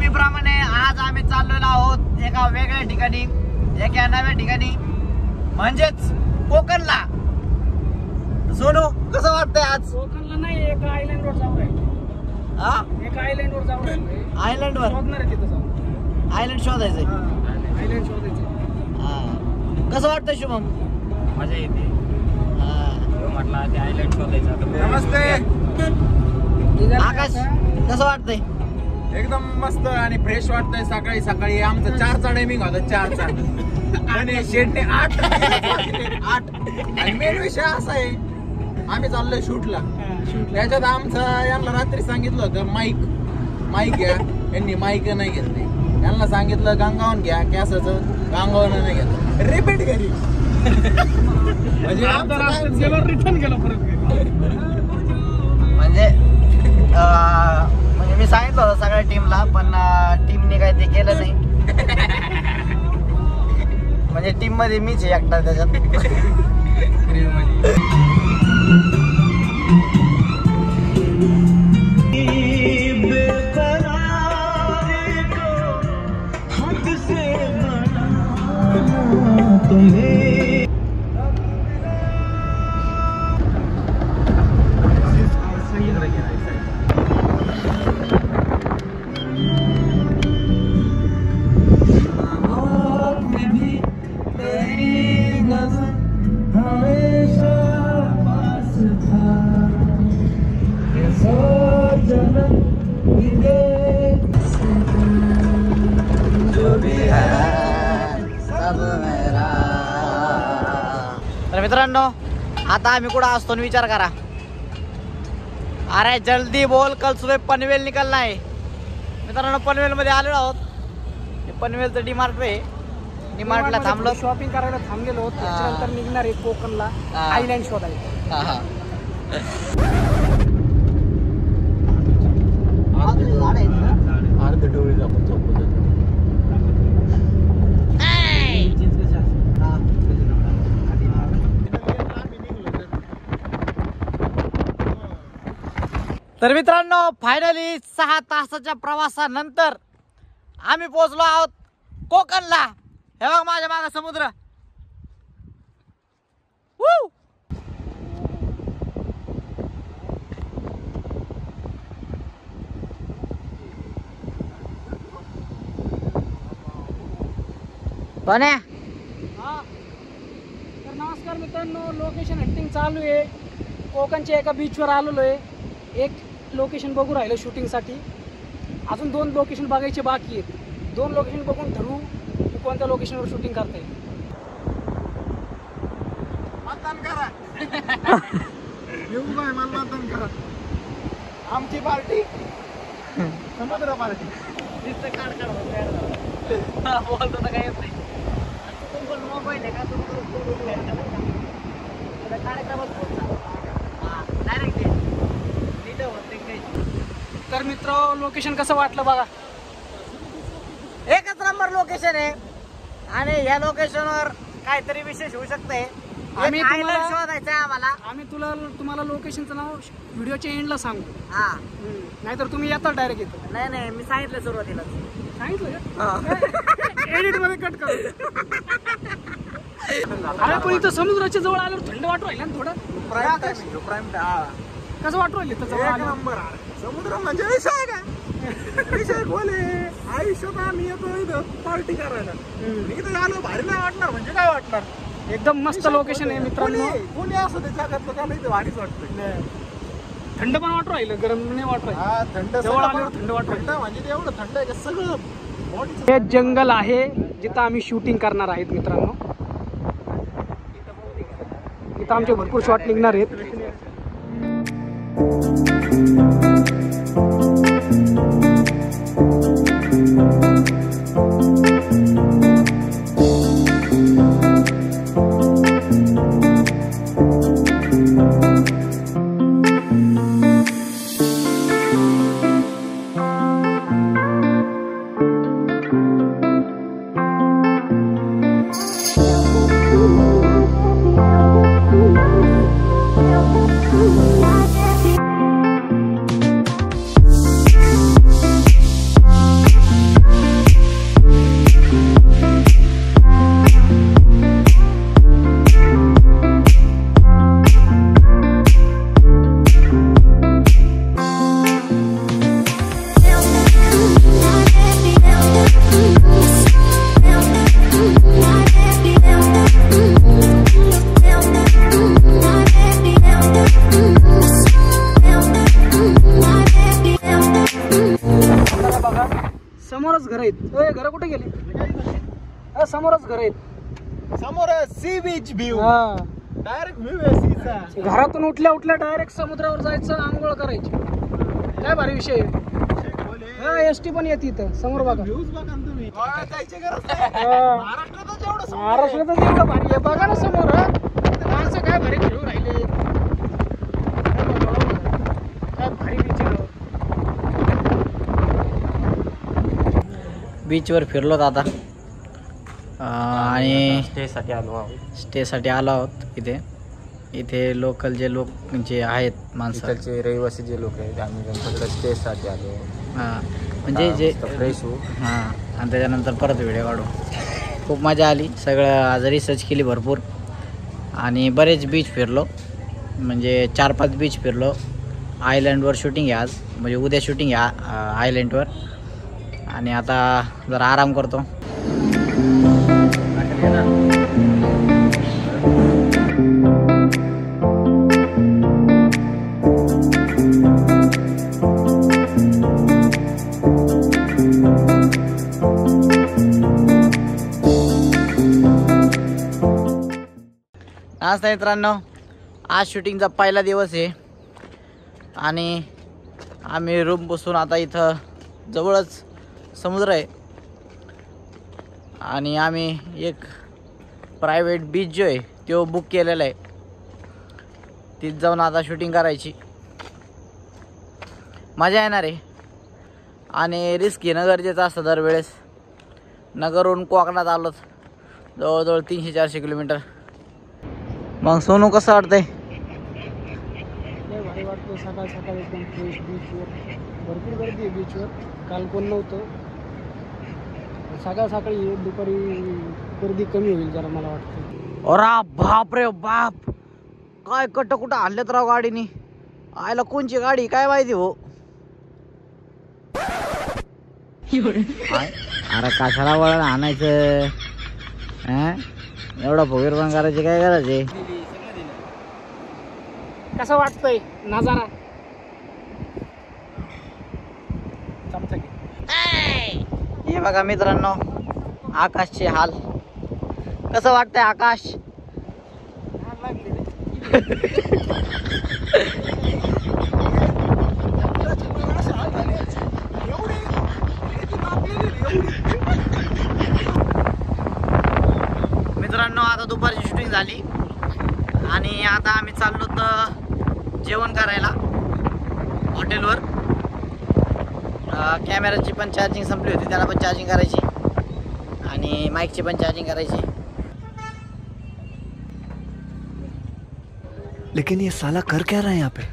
नेहमीप्रमाणे आज आम्ही चाललेलो आहोत एका वेगळ्या ठिकाणी, एका नव्या ठिकाणी, म्हणजेच कोकणला. सोनू कसं वाटतंय आज? कोकणला नाही, एका आयलंड वर जाऊ राहिले. हा, एका आयलंड वर जाऊ राहिले. आयलंड वर शोधणार आहे तिथं जाऊन. आयलंड शोधायचंय. आयलंड शोधायचं. हा, कसं वाटतं शुभम? मजा येते. म्हटलं ते आयलंड शोधायचं. नमस्ते आकाश, कसं वाटतंय? एकदम मस्त आणि फ्रेश वाटतंय. सकाळी सकाळी आमचं 4चा टायमिंग होता, 4चा आणि शेटने 8 आणि मेन विषय असा आहे, आम्ही चाललोय शूटला. त्याच्यात आमचं यांना रात्री सांगितलं होतं माईक घ्या, यांनी माईक नाही घेतली. यांना सांगितलं गंगावन घ्या, कॅसाचं गंगावन नाही घेतलं. रिपीट घरी म्हणजे रिटर्न गेलो परत. म्हणजे मी सांगितलं होतं सगळ्या टीमला, पण टीमने काही ते केलं नाही. म्हणजे टीम मध्ये मीच आहे एकटा त्याच्यात. तर मित्रांनो, आता आम्ही कुठं असतो विचार करा. अरे जल्दी बोल, कल सुबह पनवेल निकलना आहे. मित्रांनो, पनवेल मध्ये आलेलो आहोत. पनवेलचं डीमार्ट आहे. डीमार्टला थांबलो, शॉपिंग करायला थांबलेलो होतो. त्याच्यानंतर निघणार आहे कोकणला आयलंड शोधायचं. अर्ध डोळे आपण झोपत होतो. तर मित्रांनो, फायनली 6 तासाच्या प्रवासानंतर आम्ही पोहोचलो आहोत कोकणला. हे बघ माझ्या मागे समुद्र. पण तर नमस्कार मित्रांनो, लोकेशन हंटिंग चालू आहे. कोकणच्या एका बीचवर आलेलो आहे. एक लोकेशन बघू राहिलं शूटिंगसाठी. अजून 2 लोकेशन बघायचे बाकी आहेत. 2 लोकेशन बघून ठरवू की कोणत्या लोकेशनवर शूटिंग करता येईल. मतदान करा. येऊ काय, मला मतदान करा. आमची पार्टी समुद्र पार्टी. बोलतो तर काय येत नाही. मोबाईल आहे का तर मित्र, लोकेशन कसं वाटलं बघा. एकच नंबर लोकेशन आहे. आणि या लोकेशनवर काहीतरी विशेष होऊ शकतंय. आम्ही आयलंड शोधायचंय आम्हाला. आम्ही तुम्हाला लोकेशनचं नाव व्हिडिओच्या एंडला सांगू. हा, नाहीतर तुम्ही येता डायरेक्ट येतो. नाही मी सांगितलं सुरुवातीला. सांगितलं का? एडिट मध्ये कट करू. अरे पण इथं समुद्राच्या जवळ आल्यावर थंड वाटू राहिलं ना थोडं. कसं वाटू राहिले तर जवळ आल्यावर? नंबर समुद्र म्हणजे विषय काय, विषय खोले. आयुष्यात आम्ही येतो इथं पार्टी करायला. इथं आलो, भारी नाही वाटणार म्हणजे काय वाटणार. एकदम मस्त लोकेशन आहे मित्रांनो. कोणी असं ते जगातलं त्याला इथं भारीच वाटतं. थंड पण वाटू राहिलं, गरम नाही वाटू राहिलं. हा, थंड जवळ आल्यावर थंड वाटू थंड म्हणजे एवढं थंड आहे का सगळं बॉडी. हे जंगल आहे जिथं आम्ही शूटिंग करणार आहेत मित्रांनो. इथं आमचे भरपूर शॉट निघणार आहेत. आहेत. घर कुठे गेले? समोरच घर आहेत. समोर सी बीच व्ह्यू, हा, डायरेक्ट व्ह्यू आहे सीचा. घरातून उठल्या उठल्या डायरेक्ट समुद्रावर जायचं, आंघोळ करायची. काय भारी विषय आहे. हा, एसटी पण येते इथं समोर बघा. व्ह्यूज बघा ना तुम्ही. गोव्यात जायची गरज नाही. हा. महाराष्ट्रातच एवढं समुद्र आहे. महाराष्ट्रात एवढं भारी आहे बघा ना समोर. माणसं काय भारी फिरू राहिले. काय भारी बीच आहे. बीचवर फिरलो आता आणि स्टेसाठी आलो आहोत. स्टेसाठी आलो आहोत. इथे लोकल जे लोक जे आहेत माणसं, इकडचे रहिवासी जे लोक आहेत, आम्ही त्यांच्याकडे स्टेसाठी आलो. हां, म्हणजे जे फ्रेश होऊ. हां, आणि त्याच्यानंतर परत व्हिडिओ काढू. खूप मजा आली. सगळं आज रिसर्च केली भरपूर आणि बरेच बीच फिरलो, म्हणजे 4-5 बीच फिरलो. आयलँडवर शूटिंग आहे आज, म्हणजे उद्या शूटिंग आहे आयलँडवर. आणि आता जरा आराम करतो. नमस्ते मित्रांनो, आज शूटिंगचा पहिला दिवस आहे आणि आम्ही रूम बसून आता इथं जवळच समुद्र आहे आणि आम्ही एक प्रायव्हेट बीच जो आहे तो बुक केलेला आहे. तिथं जाऊन आता शूटिंग करायची. मजा येणार आहे आणि रिस्क घेणं गरजेचं असतं दरवेळेस. नगरहून कोकणात आलोत, जवळजवळ 300-400 किलोमीटर. मग सोनू कसं वाटतंय? भारी वाटतं. सकाळ सकाळ एकदम फ्रेश बीचवर. भरपूर गर्दी आहे बीचवर. काल कोण नव्हतं. सकाळ सकाळी दुपारी गर्दी कमी होईल जरा मला वाटतं. अरे बाप रे बाप, काय कट कुठं आणलेत राव गाडीनी. आयला कोणची गाडी काय माहिती हो. अरे कशाला वळण आणायचं, एवढा फुगीर पण करायची काय गरज आहे. कसं वाटतंय नजारा? हे बघा मित्रांनो, आकाशचे हाल. कसं वाटतंय आकाश? मित्रांनो, आता दुपारची शूटिंग झाली आणि आता आम्ही चाललो तर जेवण करायला हॉटेलवर. कॅमेराची पण चार्जिंग संपली होती, त्याला पण चार्जिंग करायची आणि माईकची पण चार्जिंग करायची. लेकिन ये साला कर क्या रहा है यहाँ पे?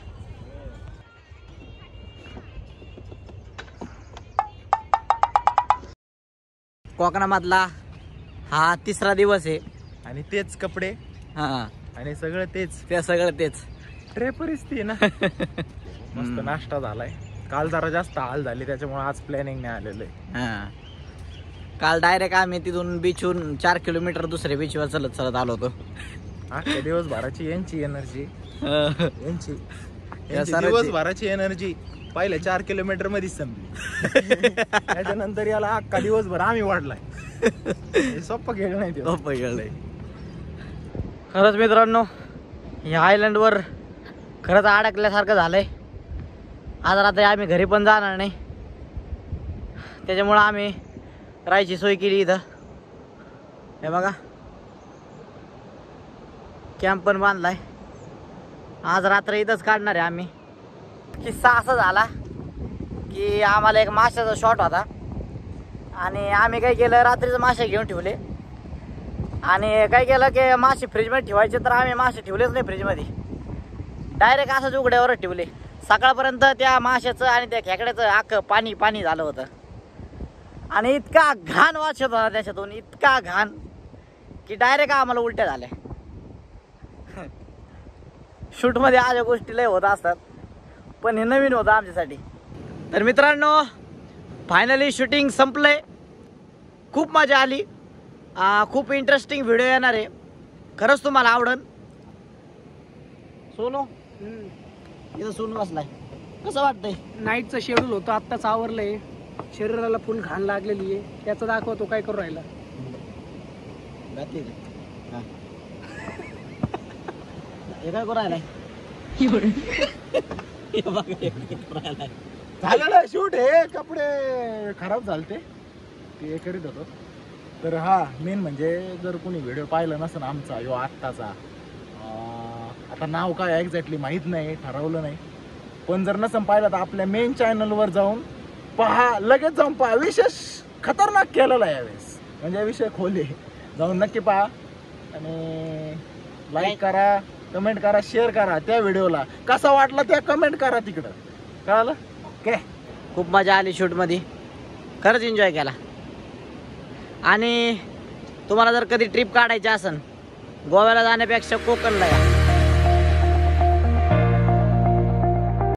कोकणामधला हा 3रा दिवस आहे आणि तेच कपडे हा आणि सगळं तेच. ते सगळं तेच. परिस्थिती ना. मस्त नाश्ता झालाय. काल जरा जास्त हाल झाली त्याच्यामुळे आज प्लॅनिंग नाही आलेलं आहे. हा, काल डायरेक्ट आम्ही तिथून बीचहून 4 किलोमीटर दुसऱ्या बीचवर चलत चलत आलो होतो. आजच्या दिवसभराची यांची एनर्जी, यांची साराची. दिवसभराची एनर्जी पहिल्या 4 किलोमीटर मध्येच संपली. त्याच्यानंतर याला अख्खा दिवसभर आम्ही वाढलाय. सोपं खेळ नाही ते. सोपं खेळलंय खरंच मित्रांनो. ह्या आयलंडवर खरंच अडकल्यासारखं झालंय. आज रात्री आम्ही घरी पण जाणार नाही, त्याच्यामुळं आम्ही राहायची सोय केली इथं. हे बघा, कॅम्प पण बांधलाय. आज रात्र इथंच काढणार आहे आम्ही. किस्सा असा झाला की आम्हाला एक माशाचा शॉट होता आणि आम्ही काय केलं, रात्रीचं मासे घेऊन ठेवले आणि काय केलं की मासे फ्रीजमध्ये ठेवायचे, तर आम्ही मासे ठेवलेच नाही फ्रीजमध्ये. डायरेक्ट असंच उघड्यावर ठेवले. सकाळपर्यंत त्या माशाचं आणि त्या खेकड्याचं अख्खं पाणी पाणी झालं होतं आणि इतका घाण वास येत होता त्याच्यातून, इतका घाण की डायरेक्ट आम्हाला उलट्या झाल्या. शूटमध्ये अशा गोष्टी लय होत असतात, पण हे नवीन होतं आमच्यासाठी. तर मित्रांनो, फायनली शूटिंग संपलंय. खूप मजा आली. खूप इंटरेस्टिंग व्हिडिओ येणार आहे. खरंच तुम्हाला आवडन. सोनू इथं सोनू बसलाय. कसं वाटतंय? नाईटचं शेड्यूल होतं, आत्ताच आवरलंय. शरीराला फुल घाण लागलेली आहे, त्याचं दाखवतो काय करू राहिला. हे काय करू राहिलाय? झालेलं शूट हे कपडे खराब झालते ते करीत होतो. तर हा मेन म्हणजे जर कोणी व्हिडिओ पाहिला नसेल आमचा यो आत्ताचा, आता नाव काय एक्झॅक्टली माहीत नाही, ठरवलं नाही, पण जर नसेल पाहिलं तर आपल्या मेन चॅनलवर जाऊन पहा, लगेच जाऊन पहा. विशेष खतरनाक केलेला आहे यावेळेस, म्हणजे विषय खोले. जाऊन नक्की पहा आणि लाईक करा, कमेंट करा, शेअर करा. त्या व्हिडिओला कसा वाटला त्या कमेंट करा तिकडं, कळालं काय? खूप मजा आली शूटमध्ये, खरंच एन्जॉय केला. आणि तुम्हाला जर कधी ट्रिप काढायची असेल गोव्याला जाण्यापेक्षा कोकणला या.